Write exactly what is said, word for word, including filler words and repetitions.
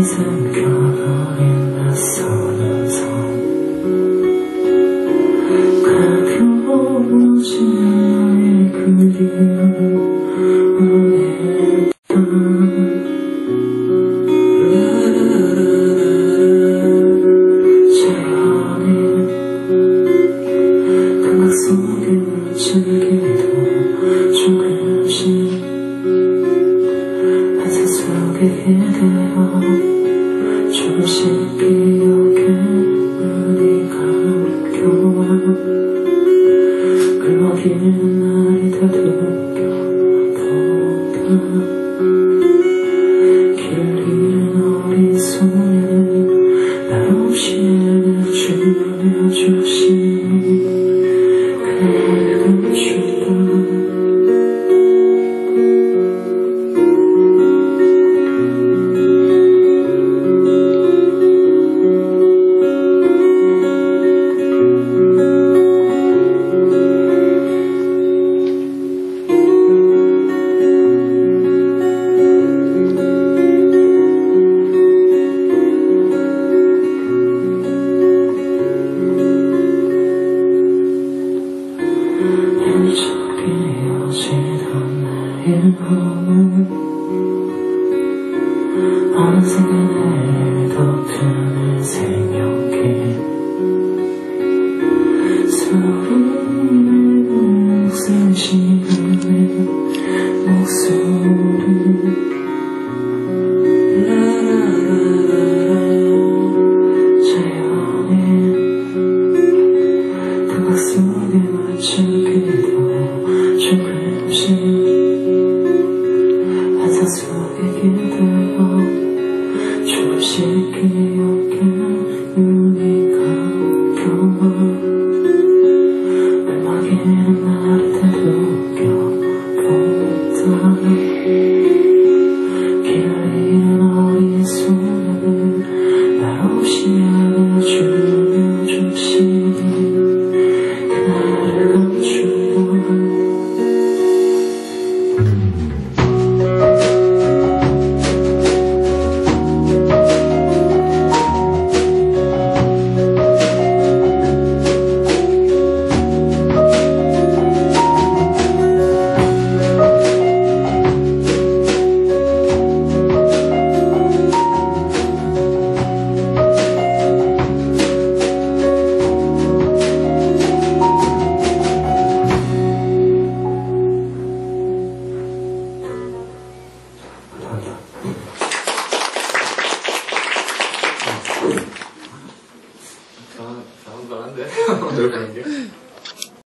생겨버린 낯선 섬 가벼워지는 나의 그 기억을 원했던 자연인 감각 속에 묻히기도 조금씩 환상 속에 기대어 조금씩 기억에 눈이 감겨와 긁어기는 날이 다듬겨보다 길을 잃은 어린 소녀는 날 없이 안아주며 조심히 그날을 감추다 저기 이어지던 내일 보면 어느새가 날 덮는 생명길 소리를 녹슨 시간의 목소리 자연인 감각 속에 맞추기도 조금씩 환상 속에 기대어 조금씩 기억에 눈이 감겨와 외막에는 나를 다독여보다 길을 잃은 어린 소녀는 날 없이 안아주며 조심히 그날을 감추다 다음 건 한데. 어떻게 보는 게?